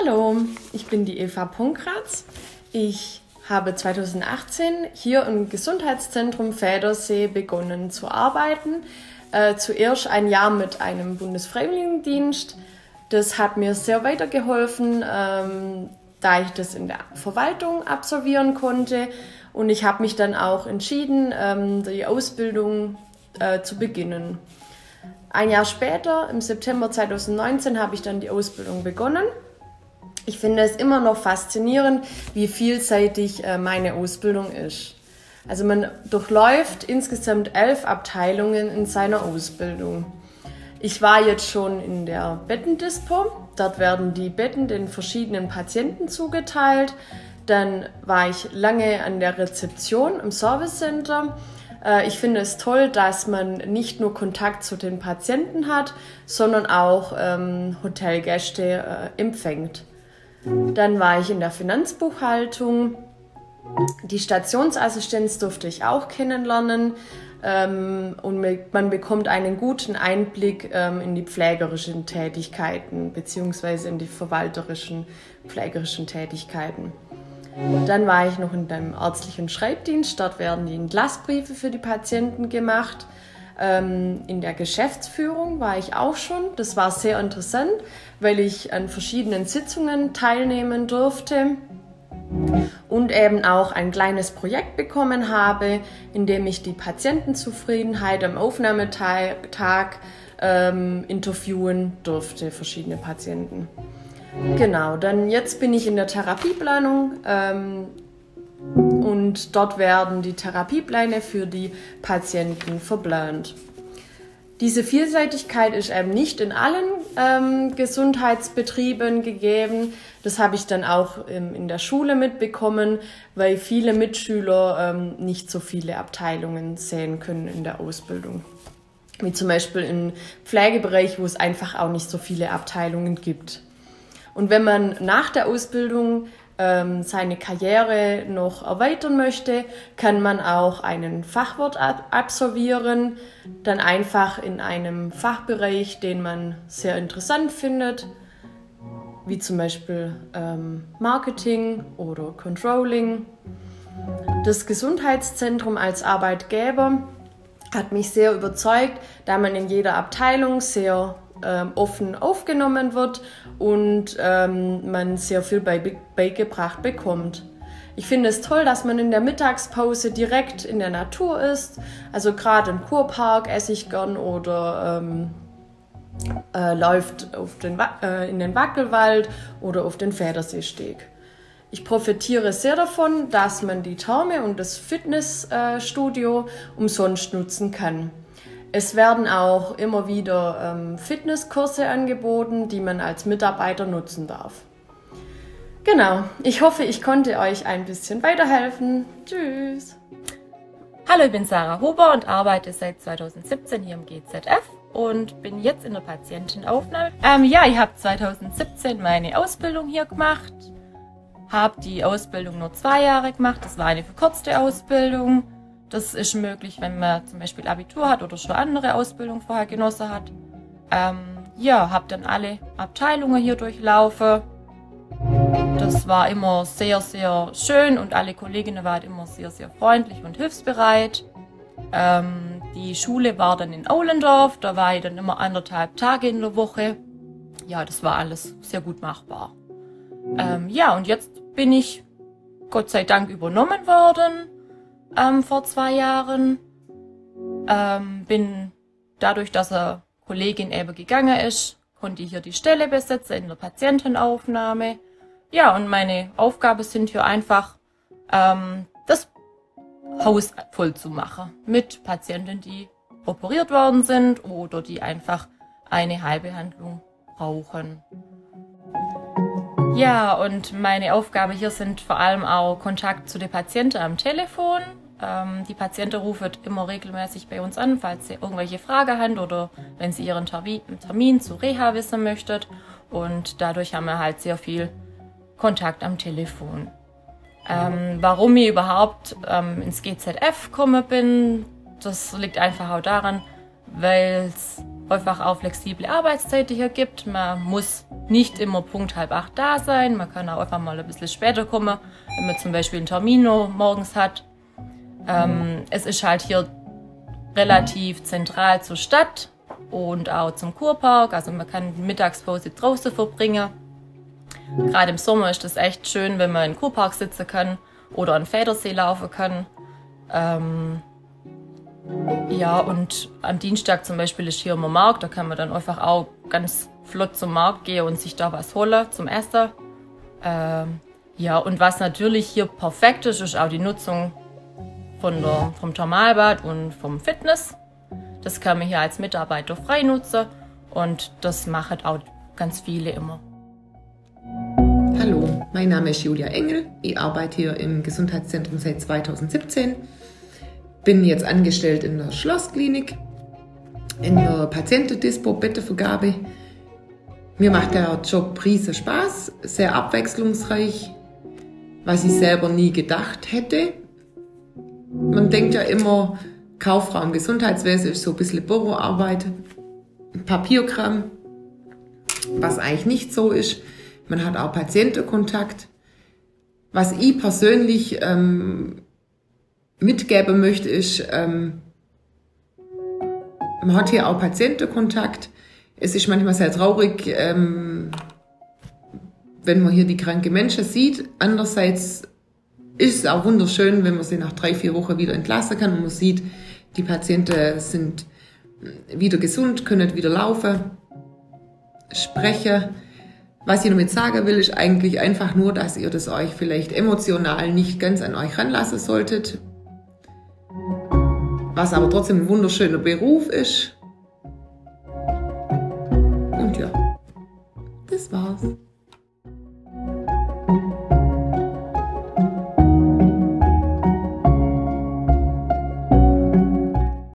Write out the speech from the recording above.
Hallo, ich bin die Eva Punkratz. Ich habe 2018 hier im Gesundheitszentrum Vädersee begonnen zu arbeiten. Zuerst ein Jahr mit einem Bundesfreiwilligendienst. Das hat mir sehr weitergeholfen, da ich das in der Verwaltung absolvieren konnte. Und ich habe mich dann auch entschieden, die Ausbildung zu beginnen. Ein Jahr später, im September 2019, habe ich dann die Ausbildung begonnen. Ich finde es immer noch faszinierend, wie vielseitig meine Ausbildung ist. Also man durchläuft insgesamt 11 Abteilungen in seiner Ausbildung. Ich war jetzt schon in der Bettendispo. Dort werden die Betten den verschiedenen Patienten zugeteilt. Dann war ich lange an der Rezeption im Servicecenter. Ich finde es toll, dass man nicht nur Kontakt zu den Patienten hat, sondern auch Hotelgäste empfängt. Dann war ich in der Finanzbuchhaltung. Die Stationsassistenz durfte ich auch kennenlernen. Und man bekommt einen guten Einblick in die pflegerischen Tätigkeiten bzw. in die verwalterischen, pflegerischen Tätigkeiten. Dann war ich noch in dem ärztlichen Schreibdienst. Dort werden die Entlassbriefe für die Patienten gemacht. In der Geschäftsführung war ich auch schon. Das war sehr interessant, weil ich an verschiedenen Sitzungen teilnehmen durfte und eben auch ein kleines Projekt bekommen habe, in dem ich die Patientenzufriedenheit am Aufnahmetag interviewen durfte, verschiedene Patienten. Genau, dann jetzt bin ich in der Therapieplanung und dort werden die Therapiepläne für die Patienten verplant. Diese Vielseitigkeit ist eben nicht in allen Gesundheitsbetrieben gegeben. Das habe ich dann auch in der Schule mitbekommen, weil viele Mitschüler nicht so viele Abteilungen sehen können in der Ausbildung. Wie zum Beispiel im Pflegebereich, wo es einfach auch nicht so viele Abteilungen gibt. Und wenn man nach der Ausbildung seine Karriere noch erweitern möchte, kann man auch einen Fachwirt absolvieren, dann einfach in einem Fachbereich, den man sehr interessant findet, wie zum Beispiel Marketing oder Controlling. Das Gesundheitszentrum als Arbeitgeber hat mich sehr überzeugt, da man in jeder Abteilung sehr offen aufgenommen wird und man sehr viel beigebracht bekommt. Ich finde es toll, dass man in der Mittagspause direkt in der Natur ist. Also gerade im Kurpark esse ich gern oder läuft in den Wackelwald oder auf den Väderseesteg. Ich profitiere sehr davon, dass man die Therme und das Fitnessstudio umsonst nutzen kann. Es werden auch immer wieder Fitnesskurse angeboten, die man als Mitarbeiter nutzen darf. Genau, ich hoffe, ich konnte euch ein bisschen weiterhelfen. Tschüss! Hallo, ich bin Sarah Huber und arbeite seit 2017 hier im GZF und bin jetzt in der Patientenaufnahme. Ich habe 2017 meine Ausbildung hier gemacht, habe die Ausbildung nur 2 Jahre gemacht, das war eine verkürzte Ausbildung. Das ist möglich, wenn man zum Beispiel Abitur hat oder schon andere Ausbildung vorher genossen hat. Habe dann alle Abteilungen hier durchlaufen. Das war immer sehr, sehr schön und alle Kolleginnen waren immer sehr, sehr freundlich und hilfsbereit. Die Schule war dann in Aulendorf, da war ich dann immer 1,5 Tage in der Woche. Ja, das war alles sehr gut machbar. Und jetzt bin ich Gott sei Dank übernommen worden. Vor 2 Jahren. Bin dadurch, dass eine Kollegin eben gegangen ist, konnte ich hier die Stelle besetzen in der Patientenaufnahme. Ja, und meine Aufgabe sind hier einfach, das Haus voll zu machen mit Patienten, die operiert worden sind oder die einfach eine Heilbehandlung brauchen. Ja, und meine Aufgabe hier sind vor allem auch Kontakt zu den Patienten am Telefon. Die Patienten rufen immer regelmäßig bei uns an, falls sie irgendwelche Fragen haben oder wenn sie ihren Termin zur Reha wissen möchten. Und dadurch haben wir halt sehr viel Kontakt am Telefon. Warum ich überhaupt ins GZF gekommen bin, das liegt einfach auch daran, weil es einfach auch flexible Arbeitszeiten hier gibt. Man muss nicht immer Punkt 7:30 da sein. Man kann auch einfach mal ein bisschen später kommen, wenn man zum Beispiel einen Termin noch morgens hat. Es ist halt hier relativ zentral zur Stadt und auch zum Kurpark. Also man kann die Mittagspause draußen verbringen. Gerade im Sommer ist das echt schön, wenn man im Kurpark sitzen kann oder an den Vädersee laufen kann. Ja, und am Dienstag zum Beispiel ist hier immer Markt, da kann man dann einfach auch ganz flott zum Markt gehen und sich da was holen zum Essen. Ja, und was natürlich hier perfekt ist, ist auch die Nutzung vom Thermalbad und vom Fitness. Das kann man hier als Mitarbeiter frei nutzen und das machen auch ganz viele immer. Hallo, mein Name ist Julia Engel. Ich arbeite hier im Gesundheitszentrum seit 2017. Bin jetzt angestellt in der Schlossklinik, in der Patientendispo, Bettenvergabe. Mir macht der Job riesen Spaß, sehr abwechslungsreich, was ich selber nie gedacht hätte. Man denkt ja immer, Kauffrau im Gesundheitswesen ist so ein bisschen Büroarbeit, Papierkram, was eigentlich nicht so ist. Man hat auch Patientenkontakt. Was ich persönlich mitgeben möchte, ist, man hat hier auch Patientenkontakt. Es ist manchmal sehr traurig, wenn man hier die kranken Menschen sieht. Andererseits ist es auch wunderschön, wenn man sie nach 3-4 Wochen wieder entlassen kann und man sieht, die Patienten sind wieder gesund, können wieder laufen, sprechen. Was ich damit sagen will, ist eigentlich einfach nur, dass ihr das euch vielleicht emotional nicht ganz an euch ranlassen solltet. Was aber trotzdem ein wunderschöner Beruf ist. Und ja, das war's.